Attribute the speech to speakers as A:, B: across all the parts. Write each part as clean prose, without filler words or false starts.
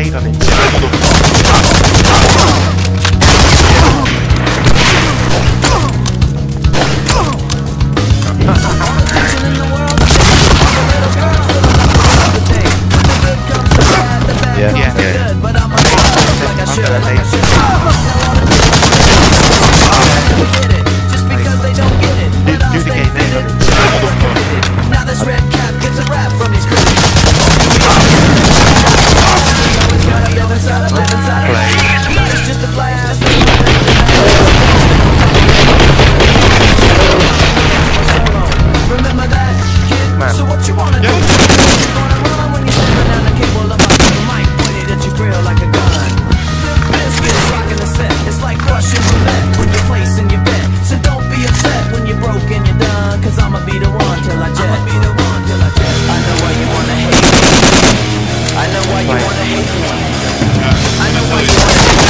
A: nade on it.
B: Yeah.
A: Yeah.
C: Just because they don't get it, but I'll stay fitted. Now this red cap gets a rap from these critics. It's just a flash. Remember that, kid?
A: Man.
C: So what you wanna do? You wanna run when you're stepping down the cable of my mic pointed at your grill like a gun. This gets rocking the set. It's like Russian roulette when you're placing your bet. So don't be upset when you're broke and you're done. Cause I'ma be the one till I jet. I know why you wanna hate me. I know why you wanna hate me. I know why you wanna hate me.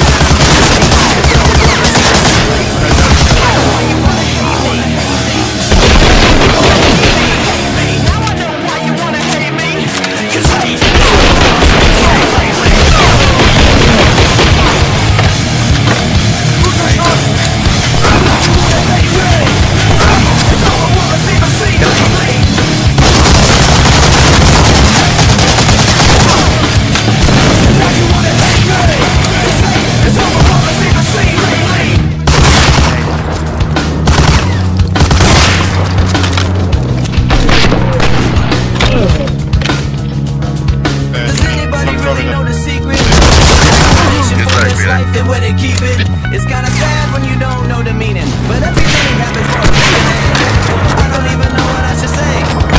C: Where they keep it. It's kinda sad when you don't know the meaning, but everything happens for a reason. I don't even know what I should say.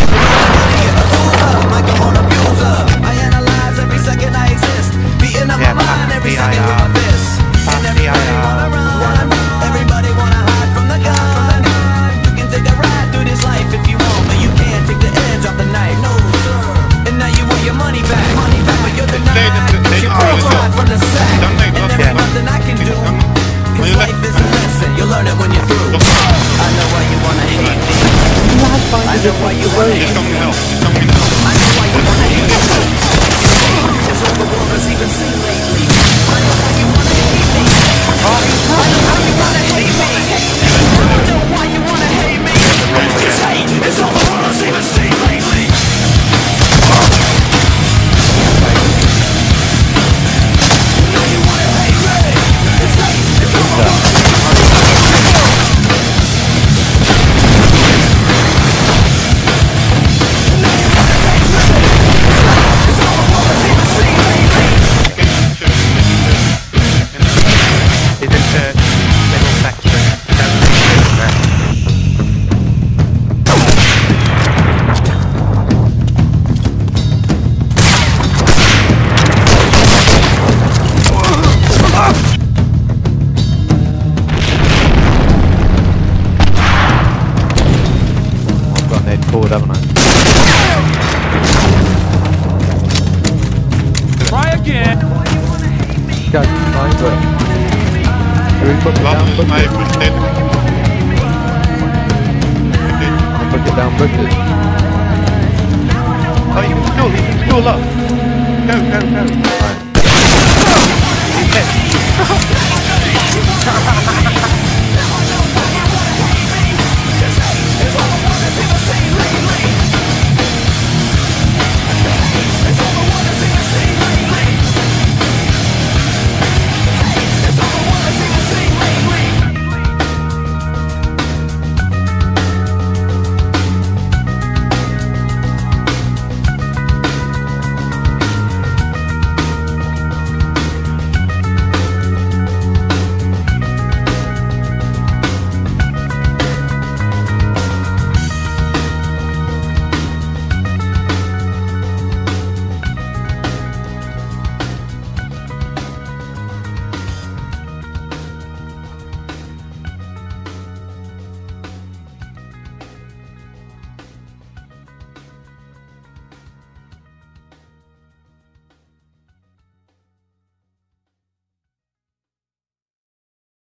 C: Like I'm on abuser. I analyze every second I exist, beating up my mind every second with my fists. And everybody wanna run, everybody wanna hide from the gun. You can take a ride through this life if you want, but you can't take the edge off the knife. No sir. And now you want your money back, but you're denied. You're profiled from the sack. Nothing I can do, cause life is a lesson. You'll learn it when you're through. I know why you wanna hate me. I know why you wanna hate me. I know why you wanna hate me. Cause all the world has even seen lately. I know why you wanna hate me. I know why you wanna hate me. I know why you wanna hate me. Cause hate is all the world has even seen lately.
B: Forward, haven't I?
D: Try again.
B: Guys, fine, but should we put it down? Put it down, put it.
A: Oh, you can still up. Go. Right. He's dead.